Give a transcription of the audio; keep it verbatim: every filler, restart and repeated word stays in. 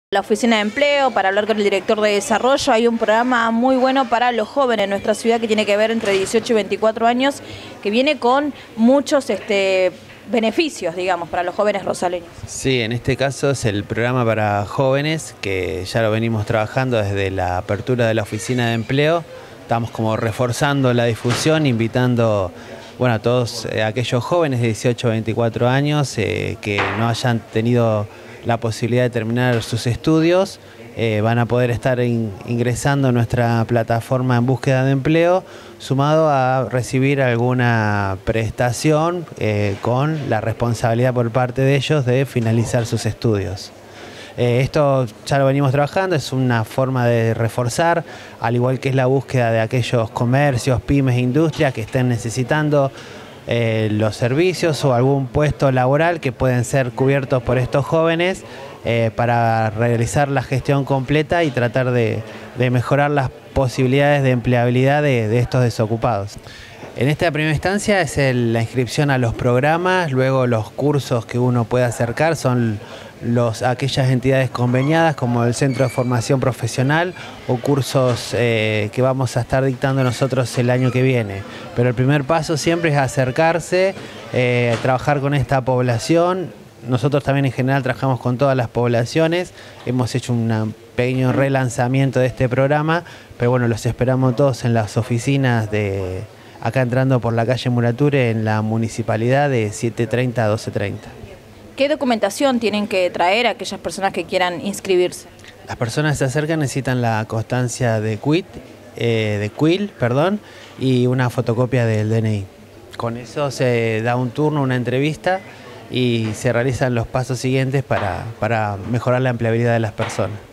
La Oficina de Empleo para hablar con el director de desarrollo. Hay un programa muy bueno para los jóvenes en nuestra ciudad que tiene que ver entre dieciocho y veinticuatro años, que viene con muchos este, beneficios, digamos, para los jóvenes rosaleños. Sí, en este caso es el programa para jóvenes, que ya lo venimos trabajando desde la apertura de la Oficina de Empleo. Estamos como reforzando la difusión, invitando bueno, a todos eh, aquellos jóvenes de dieciocho a veinticuatro años eh, que no hayan tenido la posibilidad de terminar sus estudios, eh, van a poder estar in, ingresando a nuestra plataforma en búsqueda de empleo, sumado a recibir alguna prestación eh, con la responsabilidad por parte de ellos de finalizar sus estudios. Eh, esto ya lo venimos trabajando, es una forma de reforzar, al igual que es la búsqueda de aquellos comercios, pymes e industrias que estén necesitando Eh, los servicios o algún puesto laboral que pueden ser cubiertos por estos jóvenes eh, para realizar la gestión completa y tratar de, de mejorar las posibilidades de empleabilidad de, de estos desocupados. En esta primera instancia es el, la inscripción a los programas, luego los cursos que uno puede acercar son los, aquellas entidades conveniadas como el Centro de Formación Profesional o cursos eh, que vamos a estar dictando nosotros el año que viene. Pero el primer paso siempre es acercarse, eh, trabajar con esta población. Nosotros también en general trabajamos con todas las poblaciones, hemos hecho un pequeño relanzamiento de este programa, pero bueno, los esperamos todos en las oficinas de acá entrando por la calle Murature en la municipalidad de siete treinta a doce treinta. ¿Qué documentación tienen que traer aquellas personas que quieran inscribirse? Las personas que se acercan necesitan la constancia de quit, eh, de quil, perdón, y una fotocopia del D N I. Con eso se da un turno, una entrevista y se realizan los pasos siguientes para, para mejorar la empleabilidad de las personas.